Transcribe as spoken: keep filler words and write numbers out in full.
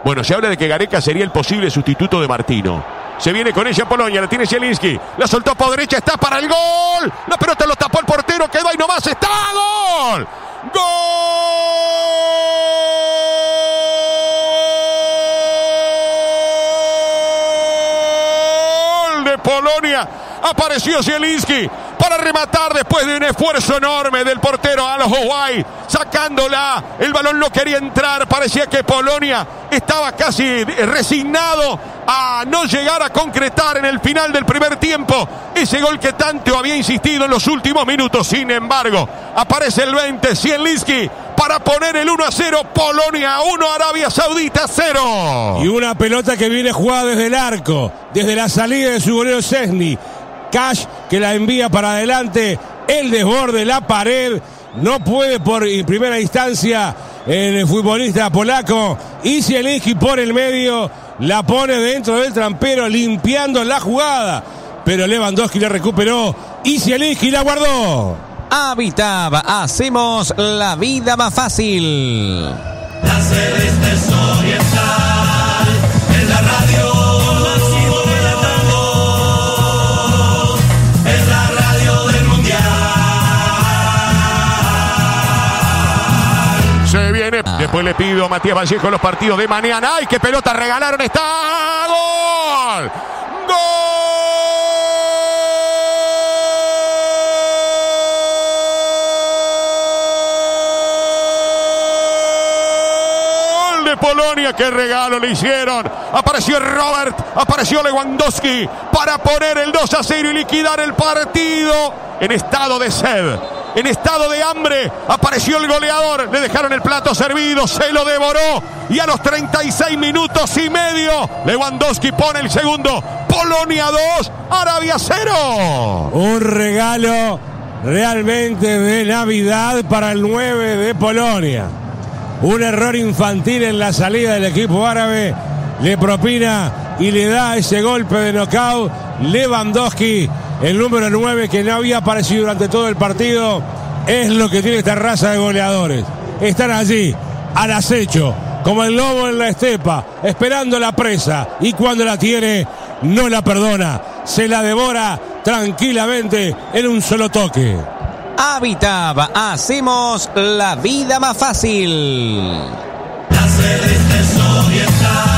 Bueno, se habla de que Gareca sería el posible sustituto de Martino. Se viene con ella Polonia, la tiene Zielinski. La soltó por derecha, está para el gol. La pelota lo tapó el portero, quedó ahí nomás, está. ¡Gol! ¡Gol de Polonia! Apareció Zielinski para rematar después de un esfuerzo enorme del portero a los Uruguay, sacándola. El balón no quería entrar. Parecía que Polonia estaba casi resignado a no llegar a concretar en el final del primer tiempo ese gol que tanto había insistido en los últimos minutos. Sin embargo, aparece el veinte, Zielinski, para poner el uno a cero. Polonia uno, Arabia Saudita cero. Y una pelota que viene jugada desde el arco, desde la salida de su golero Szczęsny. Cash que la envía para adelante, el desborde, la pared, no puede por primera instancia el futbolista polaco, y Zielinski por el medio la pone dentro del trampero limpiando la jugada, pero Lewandowski la recuperó y Zielinski la guardó. Habitab, hacemos la vida más fácil. La Celeste Oriental en la radio. Se viene, después le pido a Matías Vallejo los partidos de mañana. ¡Ay, qué pelota regalaron! ¡Está! ¡Gol! ¡Gol de Polonia! ¡Qué regalo le hicieron! Apareció Robert, apareció Lewandowski para poner el dos a cero y liquidar el partido en estado de sed. En estado de hambre, apareció el goleador, le dejaron el plato servido, se lo devoró y a los treinta y seis minutos y medio, Lewandowski pone el segundo. Polonia dos, Arabia cero. Un regalo realmente de Navidad para el nueve de Polonia. Un error infantil en la salida del equipo árabe, le propina y le da ese golpe de knockout Lewandowski. El número nueve, que no había aparecido durante todo el partido, es lo que tiene esta raza de goleadores. Están allí, al acecho, como el lobo en la estepa, esperando la presa. Y cuando la tiene, no la perdona. Se la devora tranquilamente en un solo toque. Habitab, hacemos la vida más fácil. La Celeste Oriental.